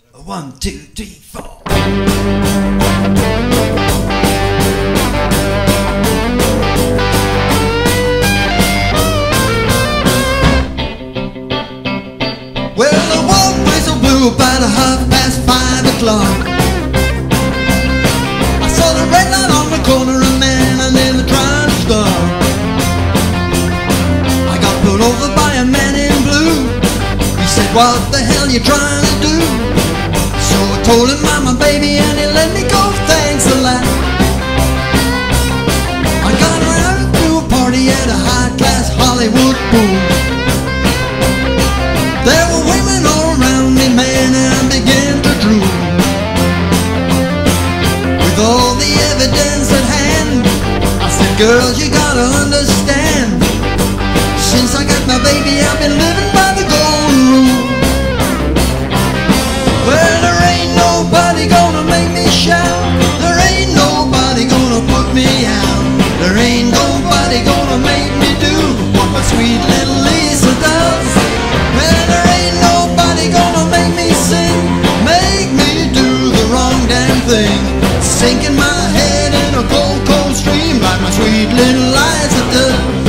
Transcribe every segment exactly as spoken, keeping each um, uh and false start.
One, two, three, four. Well, the one whistle blew about a half past five o'clock. I saw the red light on the corner, a man and then the trying to stop. I got pulled over by a man in blue. He said, what the hell you trying to do? So I told him I'm a baby and he let me go, thanks a lot. I got around to a party at a high-class Hollywood pool. There were women all around me, man, and I began to drool. With all the evidence at hand, I said, girls, you gotta understand. Since I got my baby, I've been living by the golden rule. Well, there ain't nobody gonna make me shout. There ain't nobody gonna put me out. There ain't nobody gonna make me do what my sweet little Lisa does. Well, there ain't nobody gonna make me sing, make me do the wrong damn thing, sinking my head in a cold, cold stream like my sweet little Liza does.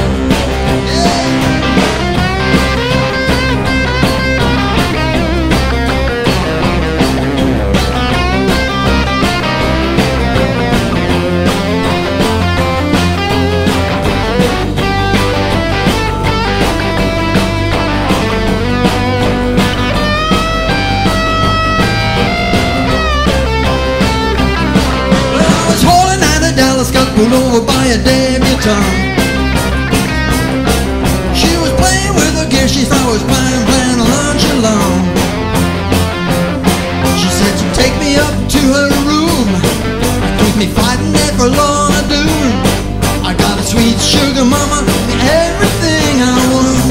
Got pulled over by a debutante. She was playing with her gear, she thought I was playing, playing a lunch alone. She said she'd take me up to her room, keep me fighting there for long ado. I got a sweet sugar mama, everything I want.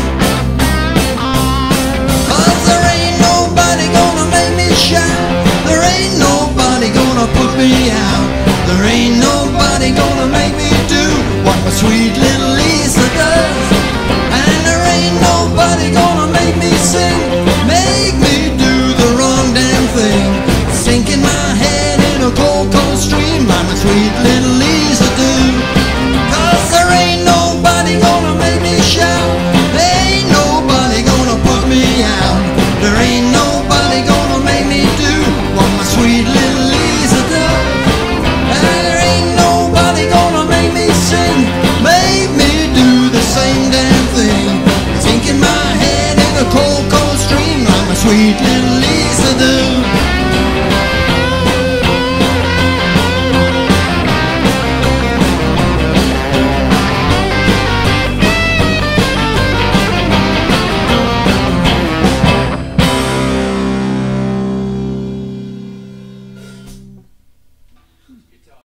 Cause there ain't nobody gonna make me shout. There ain't nobody gonna put me out. There ain't nobody gonna make me do what my sweet little Lisa does. And there ain't nobody gonna make me sing, make me do the wrong damn thing, sinking my head in a cold, cold stream like my sweet little Lisa do. Cause there ain't nobody gonna make me shout. There ain't nobody gonna put me out. There ain't nobody gonna make me do what my sweet little Lisa does. Sing, make me do the same damn thing, sinking my head in a cold, cold stream like my sweet little Lisa do.